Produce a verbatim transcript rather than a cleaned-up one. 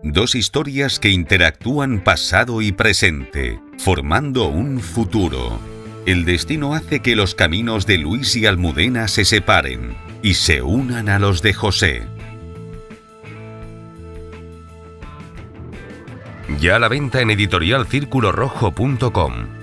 Dos historias que interactúan pasado y presente, formando un futuro. El destino hace que los caminos de Luis y Almudena se separen y se unan a los de José. Ya a la venta en editorial círculo rojo punto com.